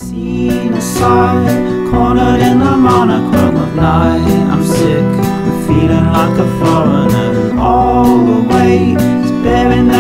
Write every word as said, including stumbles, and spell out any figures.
Seen aside, cornered in the monochrome of night. I'm sick of feeling like a foreigner. All the weight is bearing